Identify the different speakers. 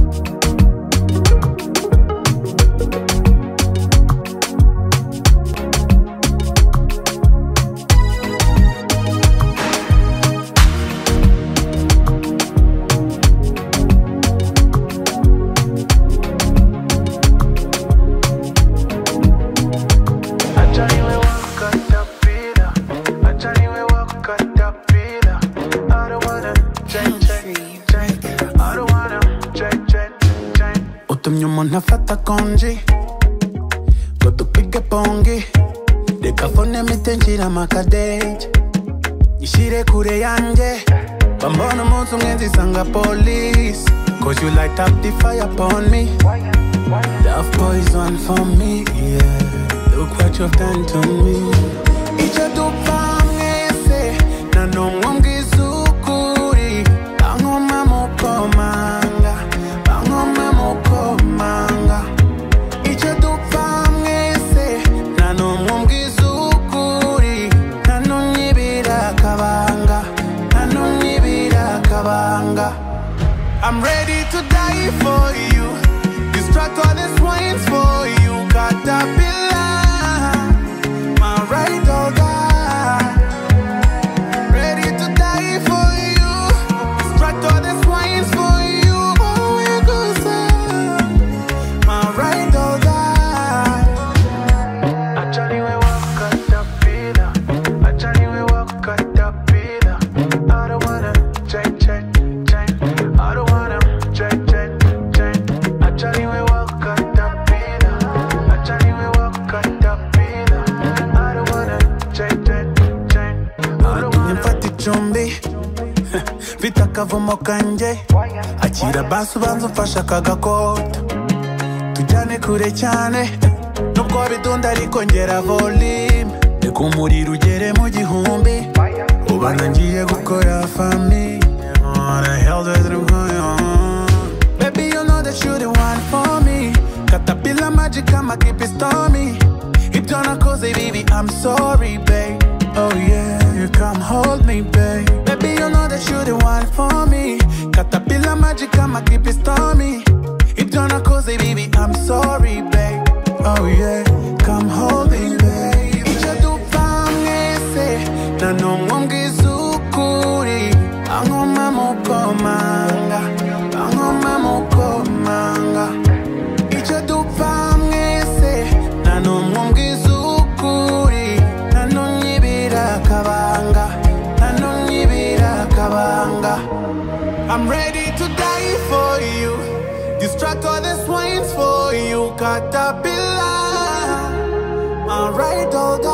Speaker 1: Utumye umuntu afata konji ngo dupige bongi reka fone mite nshira amakadeje ishire kure yanjye bambona umunsi umwe nzisanga police cause you light up the fire upon me. Love poison for me, yeah. Look what you've done to me. Icyo dupfa mwese na numwe umbwiza ukuri bankoma mukomanga bankoma mukomanga. Icyo dupfa mwese na numwe umbwiza ukuri na numwe ibira kabanga na numwe ibira kabanga. I'm ready to die for you. Distract all these wines for you. Caterpillar, my right or die. Ready to die for you. Distract all these wines for you. Oh, you go say, my right or die. Actually, we walk caterpillar. Actually, we walk caterpillar. I don't wanna check. I don't wanna check. Actually, we walk caterpillar. Actually, we walk caterpillar. I don't wanna check. I don't wanna mfata icumbi mfite akavumo kanje akira basi ubanza umfasha akagakota tujyane kure cyane nubwo bidunda ariko ngera volume reka umuriro ugere mu gihumbi ubana ngiye gukora famille. What the hell does it going on? Baby, you know that you're the one for me. Caterpillar magic, I'ma keep it stormy. If you're not cozy, baby, I'm sorry, babe. Oh yeah, you come hold me, babe. Baby, you know that you're the one for me. Caterpillar magic, I'ma keep it stormy. If you're not cozy, baby, I'm sorry, babe. Oh yeah, come hold me, babe. Icyo dupfa mwese na numwe umbwiza ukuri bankoma mukomanga bankoma mukomanga. Icyo dupfa mwese na numwe umbwiza ukuri na numwe ibira kabanga na numwe ibira kabanga. I'm ready to die for you. Distract all these wines for you. Caterpillar, my right all